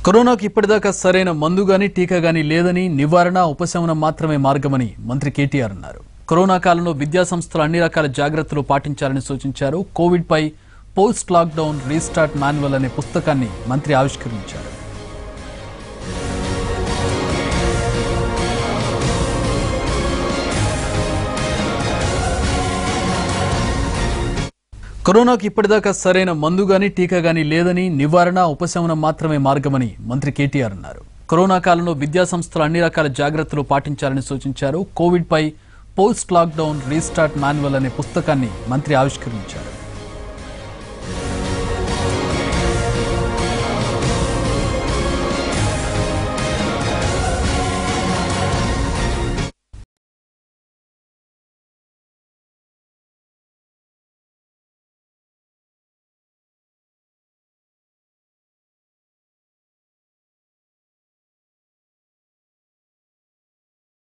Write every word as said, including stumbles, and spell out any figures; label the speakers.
Speaker 1: కరోనాకు ఇప్పటిదాకా సరైన మందు గాని టీకా గాని లేదని నివారణ ఉపశమనం మాత్రమే మార్గమని మంత్రి కేటీఆర్ అన్నారు. కరోనా కాలంలో విద్యా సంస్థలు అన్ని రకాల జాగ్రత్తలు పాటించాలని సూచించారు. కోవిడ్ పై పోస్ట్ లాక్డౌన్ రీస్టార్ట్ మాన్యువల్ అనే పుస్తకాన్ని మంత్రి ఆవిష్కరించారు. కరోనాకు ఇప్పటిదాకా సరైన మందు గాని టీకా గాని లేదని నివారణ ఉపశమనం మాత్రమే మార్గమని మంత్రి కేటీఆర్ అన్నారు. కరోనా కాలంలో విద్యా సంస్థలు అన్ని రకాల జాగ్రత్తలు పాటించాలని సూచించారు. కోవిడ్ పై పోస్ట్ లాక్డౌన్ రీస్టార్ట్ మాన్యువల్ అనే పుస్తకాన్ని మంత్రి ఆవిష్కరించారు.